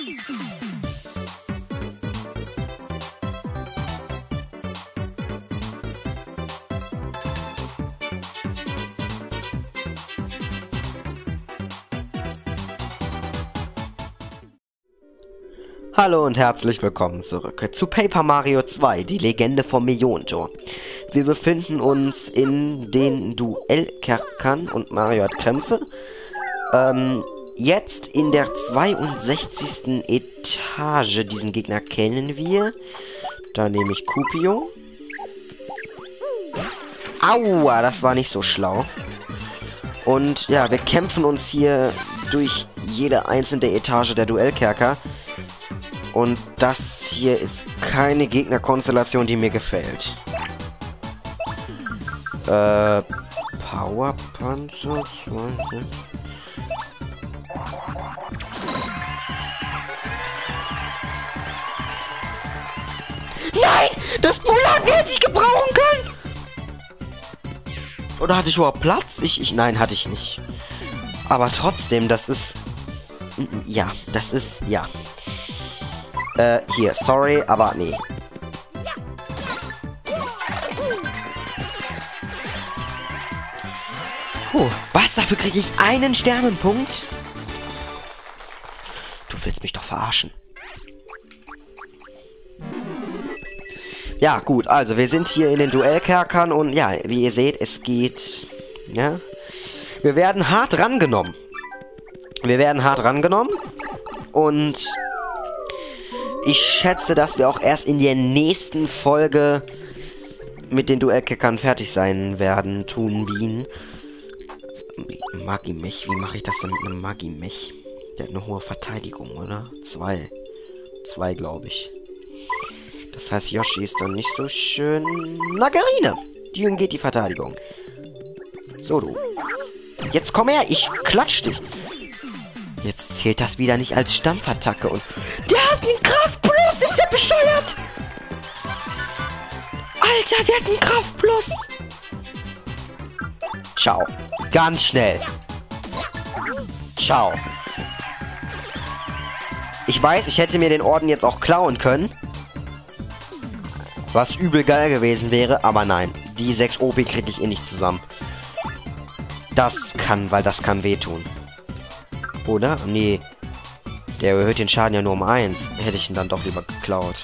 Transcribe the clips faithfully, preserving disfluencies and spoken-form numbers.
Hallo und herzlich willkommen zurück zu Paper Mario zwei, die Legende vom Millionentor. Wir befinden uns in den Duellkerkern und Mario hat Krämpfe. Ähm, jetzt in der zweiundsechzigsten Etage. Diesen Gegner kennen wir. Da nehme ich Kupio. Aua, das war nicht so schlau. Und ja, wir kämpfen uns hier durch jede einzelne Etage der Duellkerker. Und das hier ist keine Gegnerkonstellation, die mir gefällt. Äh, Powerpanzer zwei. Nein! Das Bulag hätte ich gebrauchen können! Oder hatte ich überhaupt Platz? Ich, ich, nein, hatte ich nicht. Aber trotzdem, das ist... Ja, das ist... Ja. Äh, hier, sorry, aber nee. Puh, was? Dafür kriege ich einen Sternenpunkt? Du willst mich doch verarschen. Ja, gut, also wir sind hier in den Duellkerkern und ja, wie ihr seht, es geht... Ja, wir werden hart rangenommen. Wir werden hart rangenommen und... Ich schätze, dass wir auch erst in der nächsten Folge mit den Duellkickern fertig sein werden. Toonbean. Magimech. Wie mache ich das denn mit einem Magimech? Der hat eine hohe Verteidigung, oder? Zwei. Zwei, glaube ich. Das heißt, Yoshi ist dann nicht so schön. Nagarine! Die geht die Verteidigung. So, du. Jetzt komm her, ich klatsch dich. Jetzt zählt das wieder nicht als Stampfattacke und... Der hat einen Kraft Plus! Ist der bescheuert? Alter, der hat einen Kraft Plus! Ciao. Ganz schnell. Ciao. Ich weiß, ich hätte mir den Orden jetzt auch klauen können. Was übel geil gewesen wäre, aber nein. Die sechs O P kriege ich eh nicht zusammen. Das kann, weil das kann wehtun. Oder? Nee. Der erhöht den Schaden ja nur um eins. Hätte ich ihn dann doch lieber geklaut.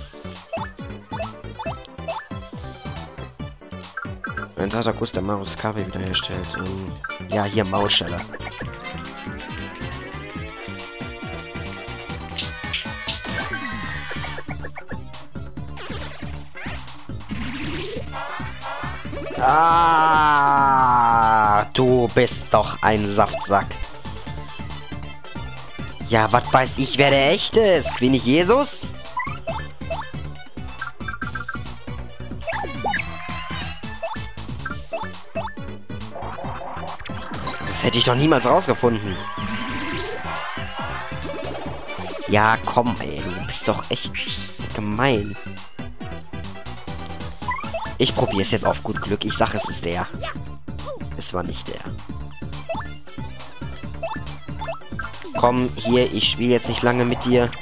Ein zarter Kuss der Marus K P wiederherstellt. Ähm, ja, hier Maulsteller. Ah, du bist doch ein Saftsack. Ja, was weiß ich, wer der echte ist? Bin ich Jesus? Das hätte ich doch niemals rausgefunden. Ja, komm, ey, du bist doch echt gemein. Ich probiere es jetzt auf gut Glück. Ich sage, es ist der. Es war nicht der. Komm, hier, ich spiele jetzt nicht lange mit dir.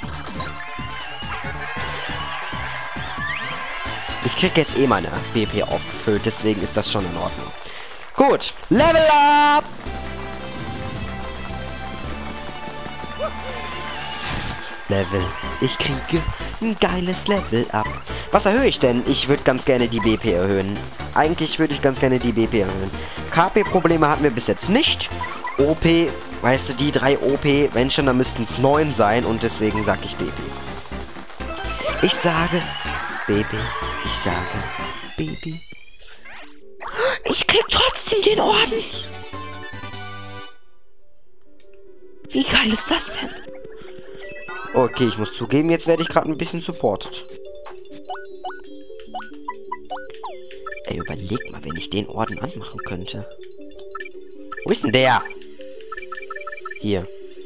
Ich krieg jetzt eh meine B P aufgefüllt, deswegen ist das schon in Ordnung. Gut, Level up! Level. Ich kriege ein geiles Level up. Was erhöhe ich denn? Ich würde ganz gerne die B P erhöhen. Eigentlich würde ich ganz gerne die B P erhöhen. K P-Probleme hatten wir bis jetzt nicht. O P, weißt du, die drei O P, wenn schon, dann müssten es neun sein. Und deswegen sage ich B P. Ich sage B P. Ich sage B P. Ich krieg trotzdem den Orden. Wie geil ist das denn? Okay, ich muss zugeben, jetzt werde ich gerade ein bisschen supported. Ey, überleg mal, wenn ich den Orden anmachen könnte. Wo ist denn der? Hier.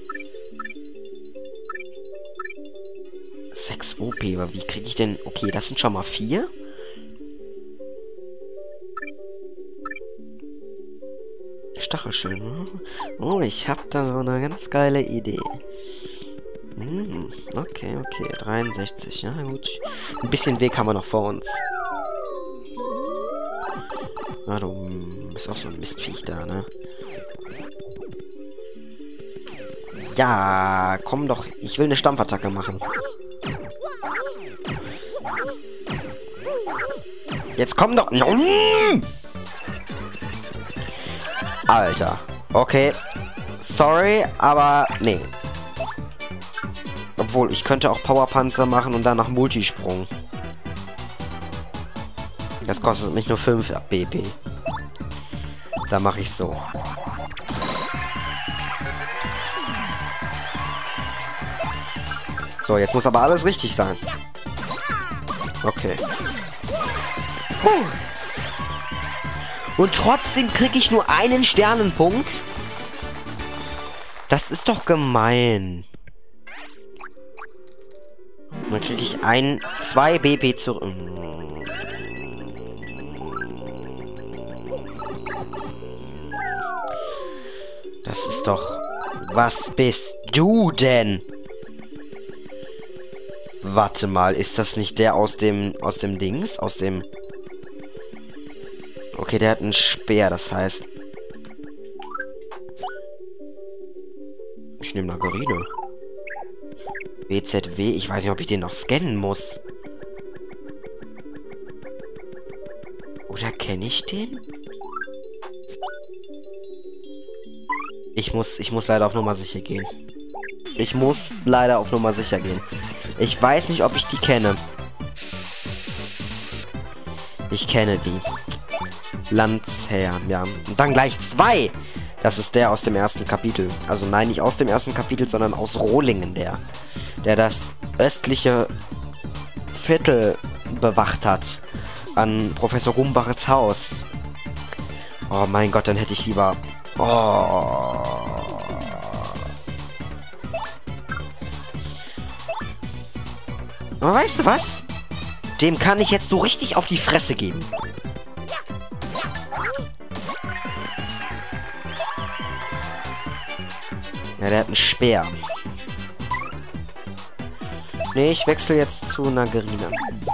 sechs O P, aber wie kriege ich denn... Okay, das sind schon mal vier. Stachelschild. Oh, ich habe da so eine ganz geile Idee. Hm, okay, okay. dreiundsechzig, ja gut. Ein bisschen Weg haben wir noch vor uns. Na, du bist auch so ein Mistviech da, ne? Ja, komm doch. Ich will eine Stampfattacke machen. Jetzt komm doch. Alter. Okay. Sorry, aber nee. Obwohl, ich könnte auch Powerpanzer machen und danach Multisprung. Das kostet mich nur fünf B P. Da mache ich so. So, jetzt muss aber alles richtig sein. Okay. Puh. Und trotzdem kriege ich nur einen Sternenpunkt. Das ist doch gemein. Dann kriege ich ein, zwei B P zurück. Das ist doch... Was bist du denn? Warte mal, ist das nicht der aus dem... aus dem Dings? Aus dem... Okay, der hat einen Speer, das heißt... Ich nehme Nagarine. B Z W, ich weiß nicht, ob ich den noch scannen muss. Oder kenne ich den? Ich muss, ich muss leider auf Nummer sicher gehen. Ich muss leider auf Nummer sicher gehen. Ich weiß nicht, ob ich die kenne. Ich kenne die. Landsherr, ja. Und dann gleich zwei. Das ist der aus dem ersten Kapitel. Also nein, nicht aus dem ersten Kapitel, sondern aus Rohlingen, der. Der das östliche Viertel bewacht hat. An Professor Gumbarets Haus. Oh mein Gott, dann hätte ich lieber... Oh. Aber weißt du was? Dem kann ich jetzt so richtig auf die Fresse geben. Ja, der hat einen Speer. Nee, ich wechsle jetzt zu Nagarine.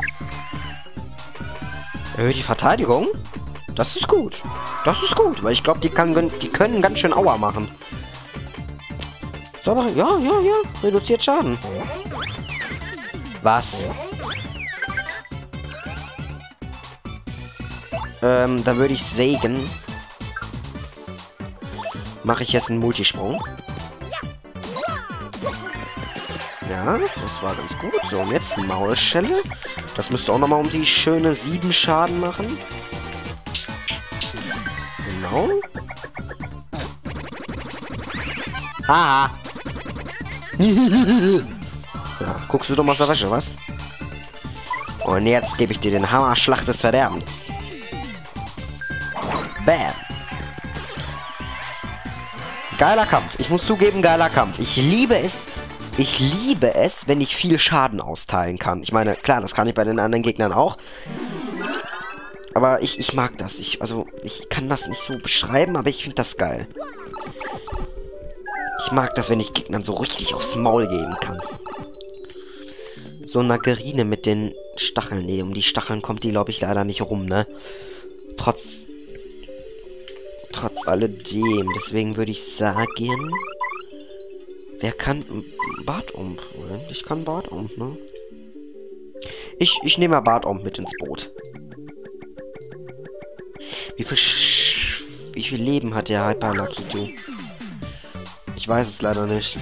Erhöht die Verteidigung? Das ist gut. Das ist gut, weil ich glaube, die, die können ganz schön Aua machen. So, aber ja, ja, ja. Reduziert Schaden. Was? Ähm, dann würde ich sägen. Mache ich jetzt einen Multisprung. Ja, das war ganz gut. So, und jetzt Maulschelle. Das müsste auch nochmal um die schöne sieben Schaden machen. Genau. Ah! Ja, guckst du doch mal aus der Wäsche, was? Und jetzt gebe ich dir den Hammerschlag des Verderbens. Bam! Geiler Kampf. Ich muss zugeben, geiler Kampf. Ich liebe es... Ich liebe es, wenn ich viel Schaden austeilen kann. Ich meine, klar, das kann ich bei den anderen Gegnern auch. Aber ich, ich mag das. Ich, also, ich kann das nicht so beschreiben, aber ich finde das geil. Ich mag das, wenn ich Gegnern so richtig aufs Maul geben kann. So Nagarine mit den Stacheln. Nee, um die Stacheln kommt die, glaube ich, leider nicht rum, ne? Trotz... Trotz alledem. Deswegen würde ich sagen... Wer kann... Bartomp. Ich kann Bartomp, ne? Ich, ich nehme mal Bartomp mit ins Boot. Wie viel... Sch wie viel Leben hat der Hyper Lakitu? Ich weiß es leider nicht.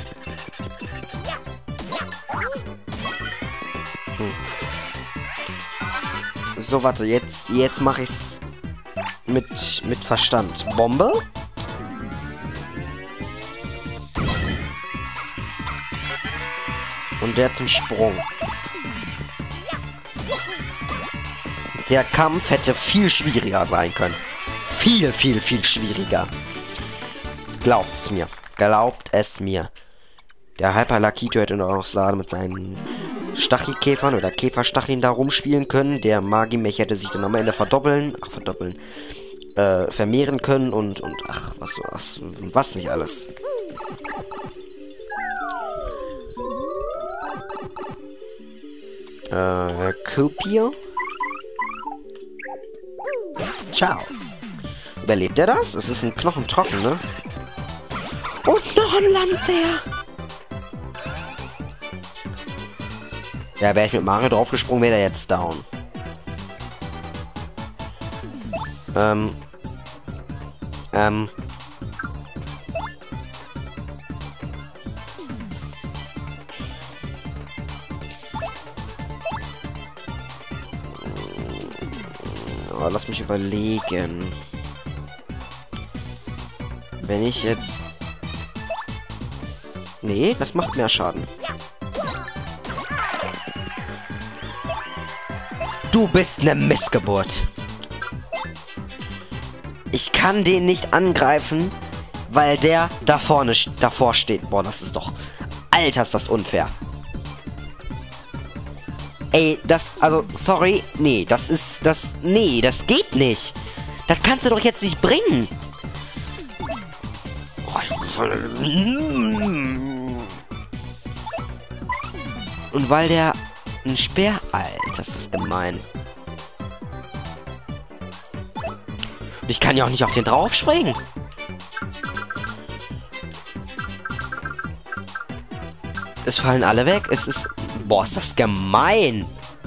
Hm. So, warte. Jetzt, jetzt mache ich's mit, mit Verstand. Bombe? Und der hat einen Sprung. Der Kampf hätte viel schwieriger sein können. Viel, viel, viel schwieriger. Glaubt's mir. Glaubt es mir. Der Hyper Lakitu hätte noch so mit seinen Stachelkäfern oder Käferstacheln da rumspielen können. Der Magimech hätte sich dann am Ende verdoppeln. Ach, verdoppeln. Äh, vermehren können und, und ach, was, was, was nicht alles. Äh, Copier. Ciao. Überlebt er das? Es ist ein Knochen trocken, ne? Und noch ein Landseher. Ja, wäre ich mit Mario draufgesprungen, wäre er jetzt down. Ähm. Ähm. Oh, lass mich überlegen. Wenn ich jetzt... Nee, das macht mehr Schaden. Du bist eine Missgeburt. Ich kann den nicht angreifen, weil der da vorne davor steht. Boah, das ist doch... Alter, ist das unfair. Ey, das... Also, sorry. Nee, das ist... Das... Nee, das geht nicht. Das kannst du doch jetzt nicht bringen. Und weil der ein Speer... Alter, das ist gemein. Ich kann ja auch nicht auf den drauf springen. Es fallen alle weg. Es ist... Boah, ist das gemein.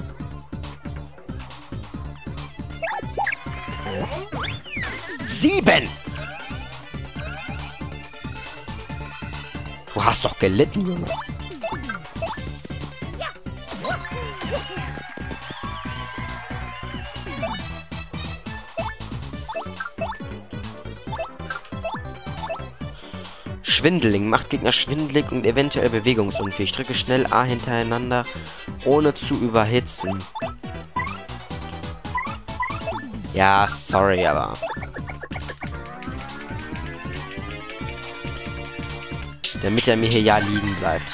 Sieben! Du hast doch gelitten, Junge. Schwindeling. Macht Gegner schwindelig und eventuell bewegungsunfähig. Drücke schnell A hintereinander, ohne zu überhitzen. Ja, sorry, aber... Damit er mir hier ja liegen bleibt.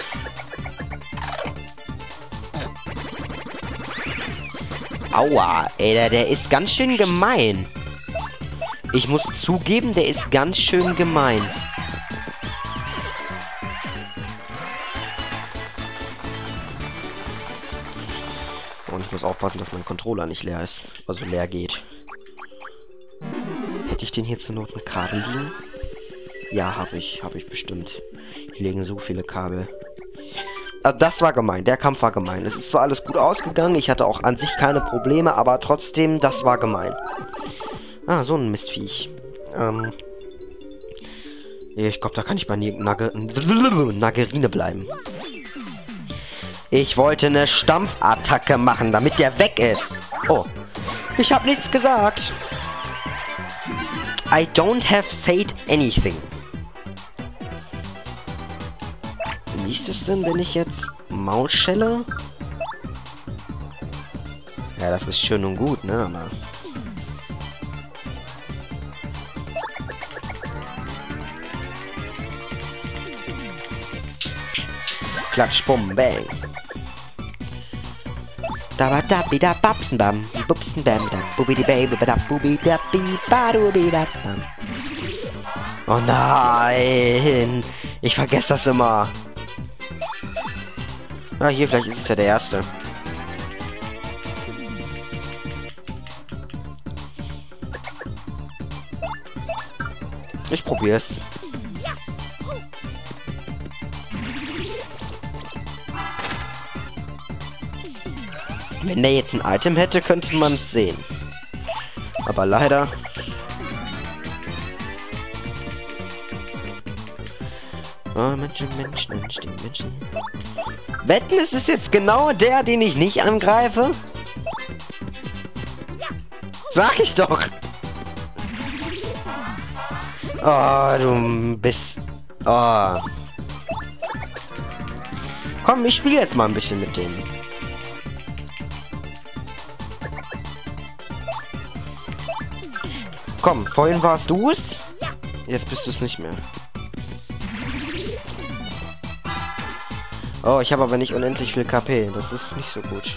Aua, ey, der, der ist ganz schön gemein. Ich muss zugeben, der ist ganz schön gemein. Und ich muss aufpassen, dass mein Controller nicht leer ist. Also leer geht. Hätte ich den hier zur Not mit Kabel liegen? Ja, habe ich. Habe ich bestimmt. Hier liegen so viele Kabel. Also das war gemein. Der Kampf war gemein. Es ist zwar alles gut ausgegangen. Ich hatte auch an sich keine Probleme. Aber trotzdem, das war gemein. Ah, so ein Mistviech. Ähm. Ich glaube, da kann ich bei Nag Nagerine bleiben. Ich wollte eine Stampfattacke machen, damit der weg ist. Oh. Ich habe nichts gesagt. I don't have said anything. Wie ist es denn, wenn ich jetzt Maul schelle? Ja, das ist schön und gut, ne? Aber... Klatsch, bumm, bang. Da ba da bi da babsen bam, bubsen bam da, bubi di baby da bubi da bi ba du bi da bam. Oh nein! Ich vergesse das immer. Ah, hier, vielleicht ist es ja der erste. Ich probier's. Wenn der jetzt ein Item hätte, könnte man es sehen. Aber leider... Oh, Menschen, Menschen, Menschen, Menschen. Wetten, es ist jetzt genau der, den ich nicht angreife? Sag ich doch! Oh, du bist... Oh. Komm, ich spiele jetzt mal ein bisschen mit denen. Komm, vorhin warst du es. Jetzt bist du es nicht mehr. Oh, ich habe aber nicht unendlich viel K P. Das ist nicht so gut.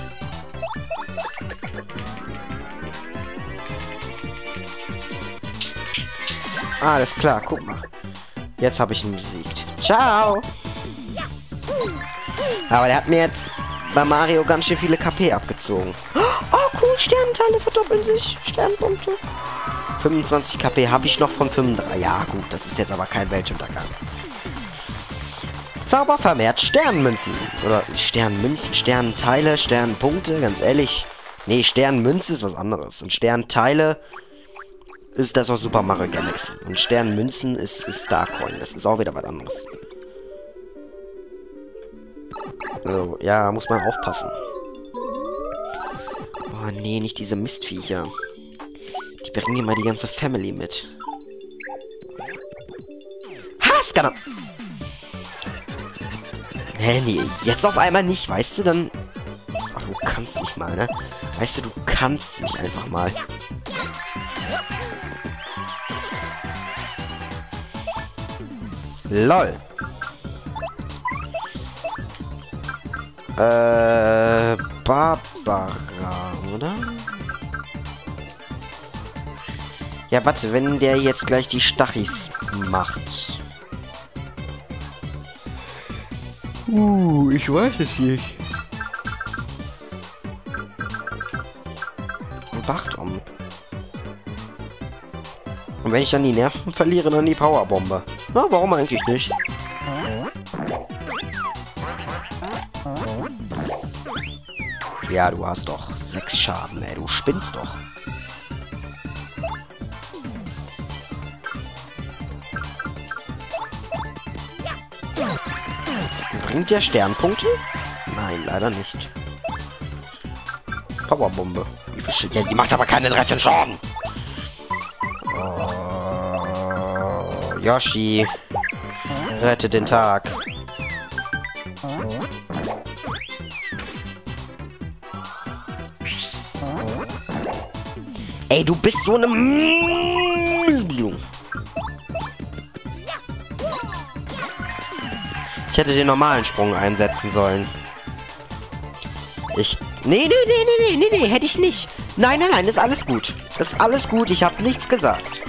Ah, alles klar. Guck mal. Jetzt habe ich ihn besiegt. Ciao. Aber der hat mir jetzt bei Mario ganz schön viele K P abgezogen. Oh, cool, Sternenteile verdoppeln sich. Sternpunkte. fünfundzwanzig K P habe ich noch von fünfunddreißig. Ja, gut, das ist jetzt aber kein Weltuntergang. Zauber vermehrt Sternmünzen. Oder Sternmünzen, Sternenteile, Sternpunkte, ganz ehrlich. Nee, Sternmünze ist was anderes. Und Sternteile ist das aus Super Mario Galaxy. Und Sternmünzen ist, ist Starcoin. Das ist auch wieder was anderes. Also, ja, muss man aufpassen. Oh nee, nicht diese Mistviecher. Die bringen immer die ganze Family mit. Ha, Scanner! Hä, nee, jetzt auf einmal nicht, weißt du, dann... Ach, du kannst mich mal, ne? Weißt du, du kannst mich einfach mal. LOL. Äh, Barbara, oder? Ja, warte, wenn der jetzt gleich die Stachis macht. Uh, ich weiß es nicht. Bachtom. Und wenn ich dann die Nerven verliere, dann die Powerbombe. Na, warum eigentlich nicht? Ja, du hast doch sechs Schaden, ey. Du spinnst doch. Bringt der Sternpunkte? Nein, leider nicht. Powerbombe. Wie viel Sch- ja, die macht aber keine dreizehn Schaden. Oh, Yoshi. Rette den Tag. Ey, du bist so eine Müllblume. Ich hätte den normalen Sprung einsetzen sollen. Ich... Nee, nee, nee, nee, nee, nee, nee, hätte ich nicht. Nein, nein, nein, ist alles gut. Ist alles gut, ich habe nichts gesagt.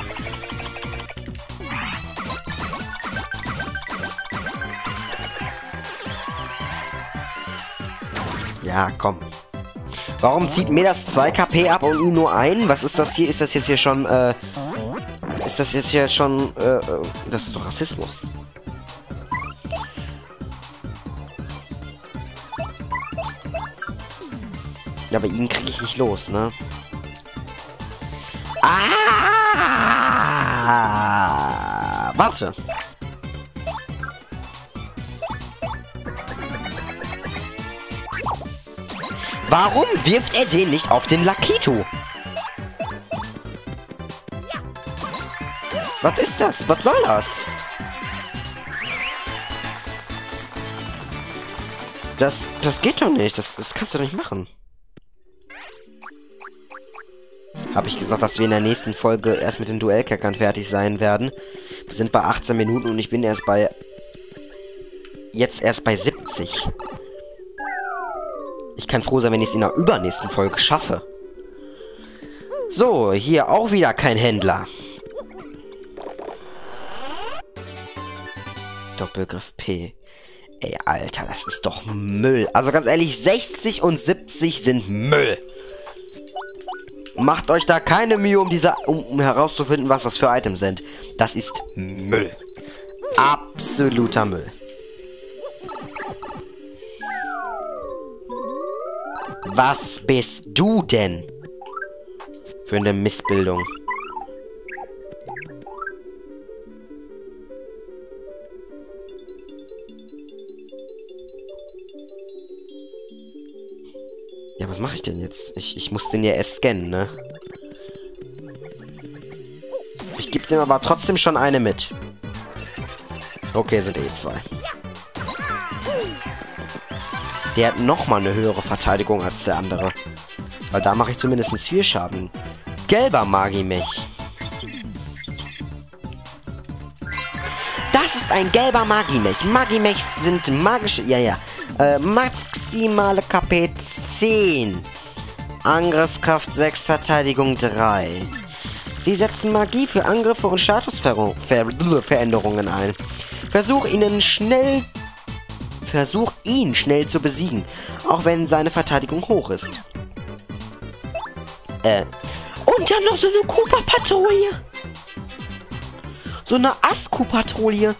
Ja, komm. Warum zieht mir das zwei K P ab und ihn nur ein? Was ist das hier? Ist das jetzt hier schon, äh... Ist das jetzt hier schon, äh... Das ist doch Rassismus. Ja, aber ihn kriege ich nicht los, ne? Ah! Warte. Warum wirft er den nicht auf den Lakitu? Was ist das? Was soll das? Das, das geht doch nicht. Das, das kannst du doch nicht machen. Habe ich gesagt, dass wir in der nächsten Folge erst mit den Duellkackern fertig sein werden. Wir sind bei achtzehn Minuten und ich bin erst bei... Jetzt erst bei siebzig. Ich kann froh sein, wenn ich es in der übernächsten Folge schaffe. So, hier auch wieder kein Händler. Doppelgriff P. Ey, Alter, das ist doch Müll. Also ganz ehrlich, sechzig und siebzig sind Müll. Macht euch da keine Mühe, um diese, um, um herauszufinden, was das für Items sind. Das ist Müll. Absoluter Müll. Was bist du denn für eine Missbildung? Ja, was mache ich denn jetzt? Ich, ich muss den ja erst scannen, ne? Ich gebe dem aber trotzdem schon eine mit. Okay, sind eh zwei. Der hat nochmal eine höhere Verteidigung als der andere. Weil da mache ich zumindest vier Schaden. Gelber Magimech. Das ist ein gelber Magimech. Magimechs sind magische... Ja, ja. Äh, maximale K P zehn. Angriffskraft sechs, Verteidigung drei. Sie setzen Magie für Angriffe und Statusveränderungen ein. Versuch ihnen schnell... Versuch, ihn schnell zu besiegen, auch wenn seine Verteidigung hoch ist. Äh, und dann noch so eine Koopa-Patrouille. So eine Asku-Patrouille.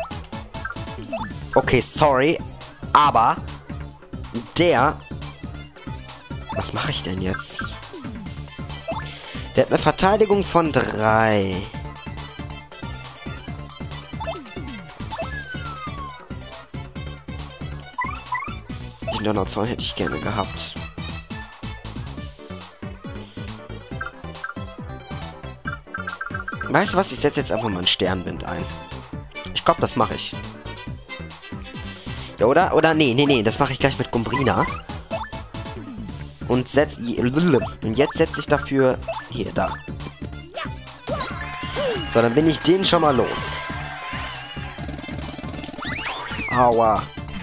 Okay, sorry, aber der... Was mache ich denn jetzt? Der hat eine Verteidigung von drei. Den Donnerzorn hätte ich gerne gehabt. Weißt du was? Ich setze jetzt einfach mal einen Sternwind ein. Ich glaube, das mache ich. Ja, oder? Oder? Nee, nee, nee. Das mache ich gleich mit Gumbrina. Und setz... Und jetzt setze ich dafür... Hier, da. So, dann bin ich den schon mal los. Aua.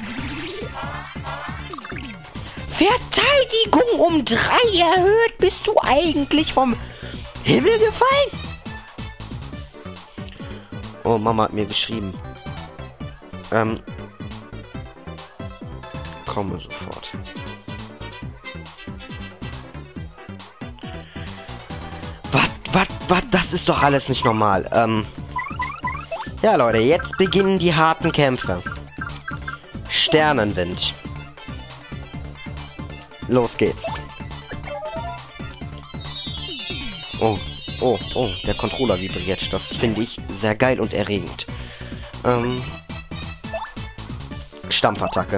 Verteidigung um drei erhöht. Bist du eigentlich vom Himmel gefallen? Oh, Mama hat mir geschrieben. Ähm. Komme sofort. Was, was, was? Das ist doch alles nicht normal. Ähm. Ja, Leute, jetzt beginnen die harten Kämpfe. Sternenwind. Los geht's. Oh, oh, oh, der Controller vibriert. Das finde ich sehr geil und erregend. Ähm. Stampfattacke.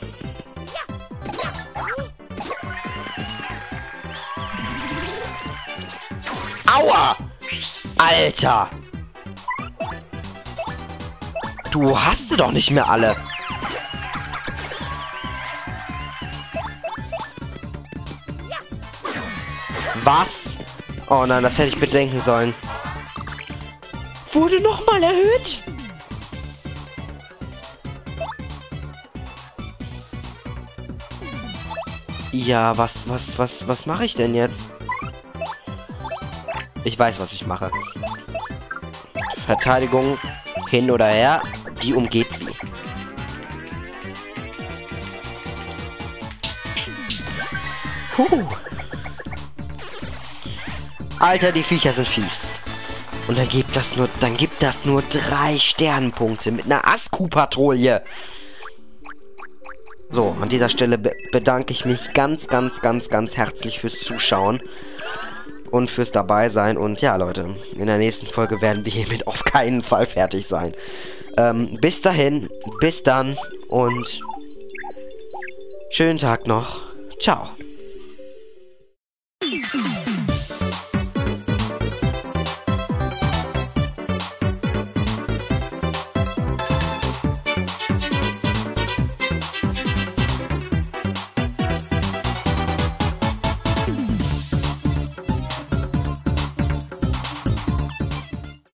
Aua! Alter! Du hast sie doch nicht mehr alle. Was? Oh nein, das hätte ich bedenken sollen. Wurde nochmal erhöht? Ja, was, was, was, was mache ich denn jetzt? Ich weiß, was ich mache. Verteidigung hin oder her, die umgeht sie. Puh. Alter, die Viecher sind fies. Und dann gibt das nur, dann gibt das nur drei Sternenpunkte mit einer Asku-Patrouille. So, an dieser Stelle be bedanke ich mich ganz, ganz, ganz, ganz herzlich fürs Zuschauen. Und fürs Dabeisein. Und ja, Leute, in der nächsten Folge werden wir hiermit auf keinen Fall fertig sein. Ähm, bis dahin, bis dann und schönen Tag noch. Ciao.